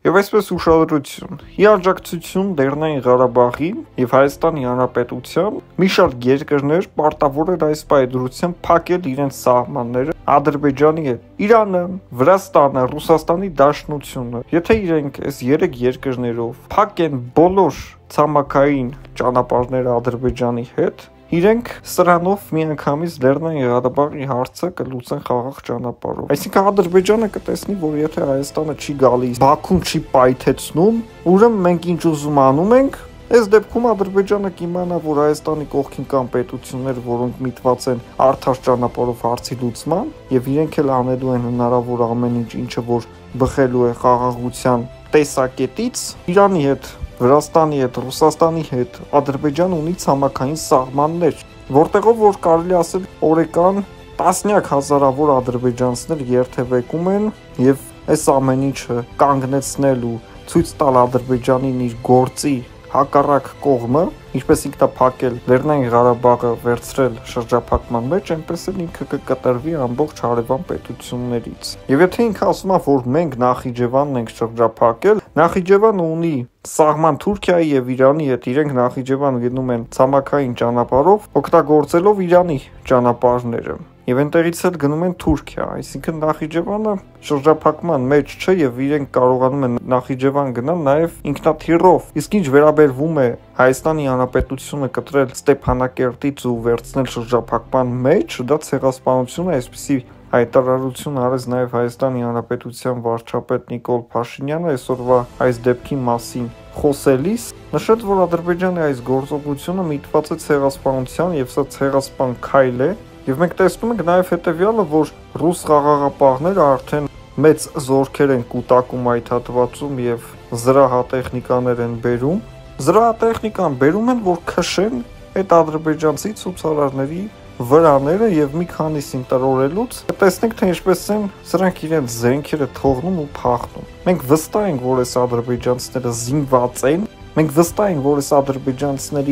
Եվ այսպես ուշադրություն, հիաջակցություն Լեռնային Ղարաբաղի եւ Հայաստանի Հանրապետության մի շարք երկրներ պարտավոր են այս պայդրությամբ փակել իրենց սահմանները Ադրբեջանի հետ։ Իրանը, Վրաստանը, Ռուսաստանի Դաշնությունը, եթե իրենք այս 3 երկրներով փակեն բոլոր ցամաքային ճանապարհները Ադրբեջանի հետ, իրենք սրանով միանգամից Լեռնային Ղարաբաղի հարցը կլուծեն խաղաղ ճանապարհով։ Այսինքն Ադրբեջանը կտեսնի, որ եթե Հայաստանը չի գալիս, Բաքուն չի պայթեցնում, ուրեմն մենք ինչ ուզում անում ենք, այս դեպքում Ադրբեջանը կիմանա, որ Հայաստանի կողքին կան պետություններ, որոնք միտված են արդար ճանապարհով հարցի լուծման, եւ իրենք էլ անելու են հնարավոր ամեն ինչ, ինչը որ բխելու է խաղաղության տեսակետից, Իրանի հետ, Վրաստանի հետ, Ռուսաստանի հետ Ադրբեջանը ունի ցամաքային սահմաններ, որտեղով որ կարելի ասել օրեկան տասնյակ հազարավոր ադրբեջանցիներ երթևեկում են եւ այս ամեն ինչը կանգնեցնել ու ցույց տալ Ադրբեջանին իր գործի հակառակ կողմը, ինչպես ինքն է փակել Լեռնային Ղարաբաղը վերցրել շրջափակման մեջ, այնպես էլ ինքը կկտրվի ամբողջ հարևան պետություններից։ Եվ եթե ինքը ասում է, որ մենք Նախիջևանն ենք շրջափակել, Նախիջևանը ունի սահման Թուրքիայի եւ Իրանի հետ, իրենք Նախիջևան գնում են ցամաքային ճանապարհով, օգտագործելով Իրանի ճանապարհները։ Եվ այնտեղից էլ գնում են Թուրքիա, այսինքն Նախիջևանը շրջափակման մեջ չէ եւ իրենք կարողանում են Նախիջևան գնալ նաեւ ինքնաթիռով։ Իսկ ինչ վերաբերվում է Հայաստանի Հանրապետությունը կտրել Ստեփանակերտից ու վերցնել շրջափակման մեջ, դա ցեղասպանություն է, այսպեսի հայտարարություն արեց նաեւ Հայաստանի Հանրապետության վարչապետ Նիկոլ Փաշինյանը այսօրվա այս դեպքի մասին խոսելիս, նշեց, որ Ադրբեջանի այս գործողությունը միտված է ցեղասպանության եւ սա ցեղասպան քայլ է։ Եվ մենք տեսնում ենք նաև հետևյալը, որ ռուս խաղաղապահները արդեն մեծ զորքեր են կուտակում այդ հատվածում եւ զրահատեխնիկաներ են բերում։ Զրահատեխնիկան բերում են, որ քշեն այդ ադրբեջանցի ցուցարարների վրաները եւ մի քանիսին տրորելուց տեսնենք, թե ինչպես են սրանք իրենց զենքերը թողնում ու փախնում։ Մենք վստահ ենք, որ այս ադրբեջանցիները զինված են։ Մենք վստահ ենք, որ այս ադրբեջանցիների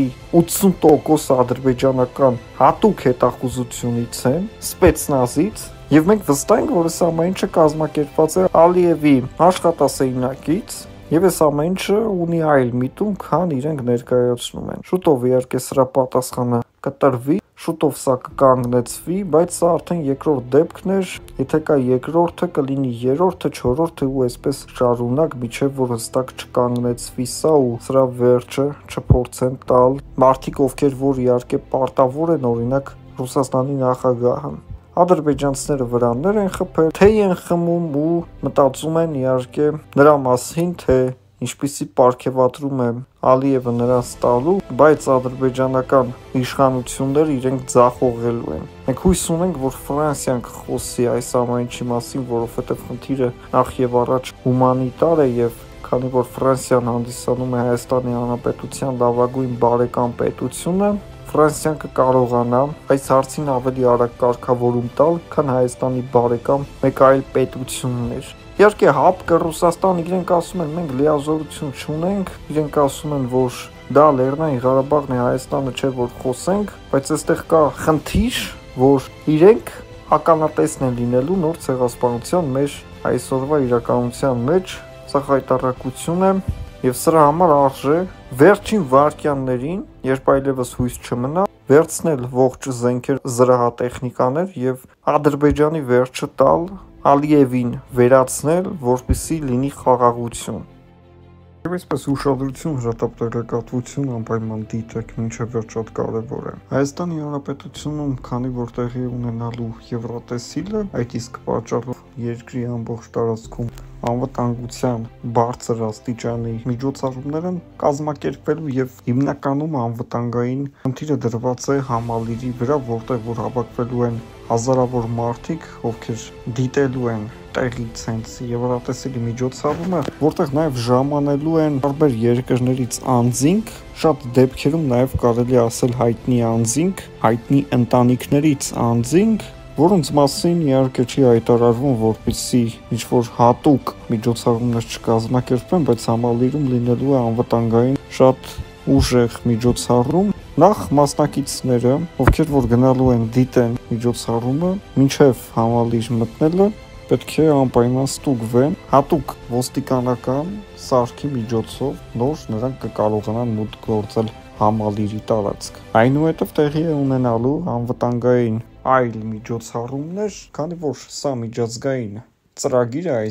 80% ադրբեջանական հատուկ հետախուզությունից են, սպեցնազից, եւ մենք վստահ ենք, որ այս ամեն ինչը կազմակերպված է Ալիևի աշխատասենյակից, եւ այս ամեն ինչը ունի այլ միտում, քան իրենք ներկայացնում են։ Շուտով իհարկե սրա պատասխանը կտրվի, շուտով սա կկանգնեցվի, բայց սա արդեն երկրորդ դեպքն էր, եթե կա երկրորդը, կլինի երրորդը, չորրորդը ու այսպես շարունակ, միջև որ հստակ չկանգնեցվի սա ու սրա վերջը չփորձեն տալ մարդիկ, ովքեր որ իհարկե պարտավոր են, օրինակ Ռուսաստանի նախագահը։ Ադրբեջանցիները վրաններ են խփել, թեյ են խմում ու մտածում են իհարկե նրա մասին, թե ինչպիսի պարգևատրում է Ալիևը նրանց տալու, բայց ադրբեջանական իշխանությունները իրենք ձախողելու են։ Մենք հույս ունենք, որ Ֆրանսիան կխոսի այս ամեն ինչի մասին, որովհետև խնդիրը նախ եւ առաջ հումանիտար է եւ քանի որ Ֆրանսիան հանդիսանում է Հայաստանի Հանրապետության լավագույն բարեկամ պետությունը, Ֆրանսիան կկարողանա այս հարցին ավելի արագ կարգավորում տալ, քան Հայաստանի բարեկամ մեկ այլ պետություններ։ Իհարկե ՀԱՊԿ Ռուսաստան իրենք ասում են մենք լիազորություն չունենք, իրենք ասում են որ դա Լեռնային Ղարաբաղն է, Հայաստանը չէ որ խոսենք, բայց այստեղ կա խնդիր, որ իրենք ականատեսն են լինելու նոր ցեղասպանության մեր այսօրվա իրականության մեջ, սա խայտառակություն է եւ սրա համար արժե վերջին վայրկյաններին, երբ այլևս հույս չմնա, վերցնել ողջ զենքեր, զրահատեխնիկաներ եւ Ադրբեջանի վերջը տալ Ալիևին վերացնել, որպեսզի լինի խաղաղություն։ Եվ այսպես ուշադրություն, հրատապտերակատվություն անպայման դիտեք, մինչև վերջ շատ կարևոր է։ Հայաստանի Հանրապետությունում, քանի որ տեղի ունենալու Եվրատեսիլը, այդ իսկ պատճառով երկրի ամբողջ տարածքում անվտանգության բարձր աստիճանի միջոցառումներ են կազմակերպվելու եւ հիմնականում անվտանգային խնդիրը դրված է Համալիրի վրա, որտեղ որ հավաքվելու են հազարավոր մարդիկ, ովքեր դիտելու են տեղից հենց Եվրատեսիլի միջոցառումը, որտեղ նաև ժամանելու են տարբեր երկրներից անձինք, շատ դեպքերում նաև կարելի ասել հայտնի անձինք, հայտնի ընտանիքներից անձինք, որոնց մասին իհարկե չի հայտարարվում, որպեսզի ինչ-որ հատուկ միջոցառումներ չկազմակերպվեն, բայց Համալիրում լինելու է անվտանգային շատ ուժեղ միջոցառում։ Նախ մասնակիցները, ովքեր որ գնալու են դիտեն միջոցառումը, մինչև Համալիր մտնելը պետք է անպայման ստուգվեն հատուկ ոստիկանական սարքի միջոցով, նոր նրանք կկարողանան մուտք գործել համալիրի տարածք։ Այնուհետև տեղի է ունենալու անվտանգային այլ միջոցառումներ, քանի որ սա միջազգային ծրագիր է,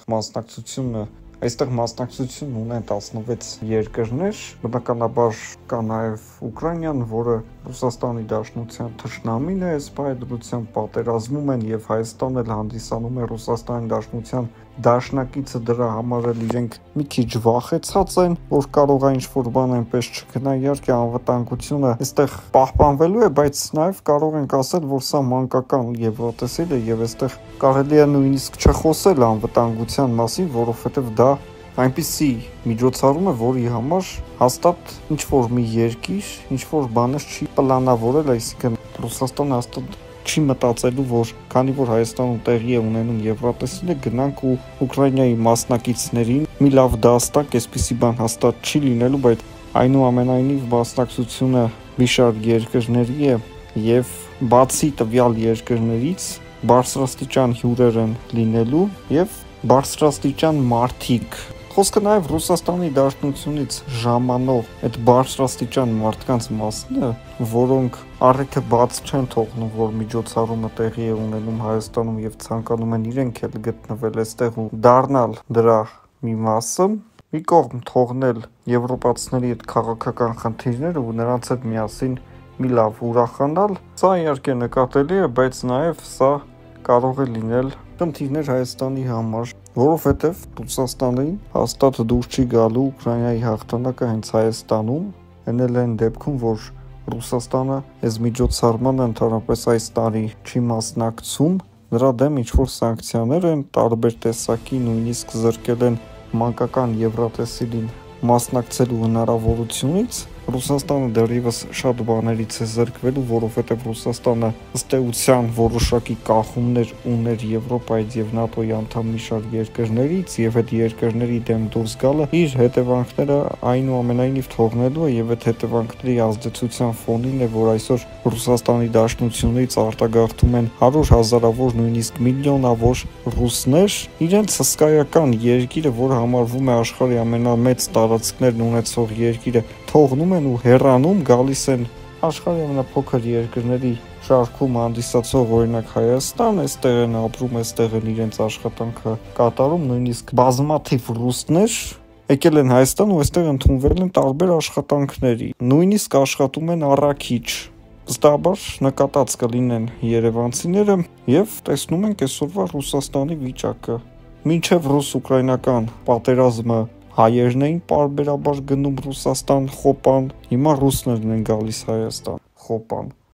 այստեղ մասնակցություն ունեն 16 երկրներ, բնականաբար կա նաև Ուկրաինան, որը Ռուսաստանի Դաշնության թշնամին է, այս պայմանությամբ պատերազմում են եւ Հայաստանն էլ հանդիսանում է Ռուսաստանի Դաշնության դաշնակիցը, դրա համար էլ իրենք մի քիչ վախեցած են, որ կարող է ինչ-որ բան այնպես չգնա, իհարկե անվտանգությունը այստեղ պահպանվելու է, բայց նաև կարող ենք ասել, որ սա մանկական Եվրատեսիլ է եւ այստեղ կարելի է նույնիսկ չխոսել անվտանգության մասին, որովհետեւ դա այնպիսի միջոցառում է, որի համար հաստատ ինչ-որ մի երկիր ինչ-որ բաներ չի պլանավորել, այսինքն Ռուսաստանը հաստատ չի մտածելու, որ քանի որ Հայաստանում տեղի է ունենում Եվրատեսիլը, գնանք ու Ուկրաինայի մասնակիցներին մի լավ դաստակ, այսպիսի բան հաստատ չի լինելու, բայց այնուամենայնիվ մասնակցությունը մի շարք երկրների է եւ բացի տվյալ երկրներից բարձրաստիճան հյուրեր են լինելու եւ բարձրաստիճան մարդիկ։ Խոսքը նաև Ռուսաստանի Դաշնությունից ժամանող այդ բարձրաստիճան մարդկանց մասին է, որոնք առիթը բաց չեն թողնում, որ միջոցառումը տեղի է ունենում Հայաստանում եւ ցանկանում են իրենք էլ գտնվել այստեղ ու դառնալ դրա մի մասը, մի կողմ թողնել եվրոպացիների այդ քաղաքական խնդիրները ու նրանց հետ միասին մի լավ ուրախանալ։ Սա իհարկե նկատելի է, բայց նաև սա կարող է լինել խնդիրներ Հայաստանի համար, որովհետև Ռուսաստանին հաստատ դուրս չի գալու Ուկրաինայի հաղթանակը հենց Հայաստանում, այնել այն դեպքում, որ Ռուսաստանը այս միջոցառմանը ընդհանրապես այս տարի չի մասնակցում, նրա դեմ ինչ-որ սանկցիաներ են տարբեր տեսակի, նույնիսկ զրկել են մանկական Եվրատեսիլին մասնակցելու հնարավորությունից։ Ռուսաստանը դեռևս շատ բաներից է զրկվելու, որովհետև Ռուսաստանը ըստ էության որոշակի կախումներ ուներ Եվրոպայից եւ ՆԱՏՕ-ի անդամ մի շարք երկրներից եւ այդ երկրների դեմ դուրս գալը իր հետևանքները այնուամենայնիվ թողնելու է եւ այդ հետևանքների ազդեցության ֆոնին է, որ այսօր Ռուսաստանի Դաշնությունից արտագաղթում են 100,000-ավոր, նույնիսկ միլիոնավոր ռուսներ, իրենց հսկայական երկիրը, որը համարվում է աշխարհի ամենամեծ տարածքներն ունեցող երկիրը, թողնում են ու հեռանում, գալիս են աշխարհի ամենափոքր երկրների շարքում հանդիսացող օրինակ Հայաստան, այստեղ են ապրում, այստեղ են իրենց աշխատանքը կատարում, նույնիսկ բազմաթիվ ռուսներ եկել են Հայաստան ու այստեղ ընդունվել են տարբեր աշխատանքների, նույնիսկ աշխատում են առաքիչ։ Վստահաբար նկատած կլինեն երևանցիները եւ տեսնում ենք այսօրվա Ռուսաստանի վիճակը։ Մինչև ռուս-ուկրաինական պատերազմը հայերն էին պարբերաբար գնում Ռուսաստան խոպան, հիմա ռուսներն են գալիս Հայաստան խոպան։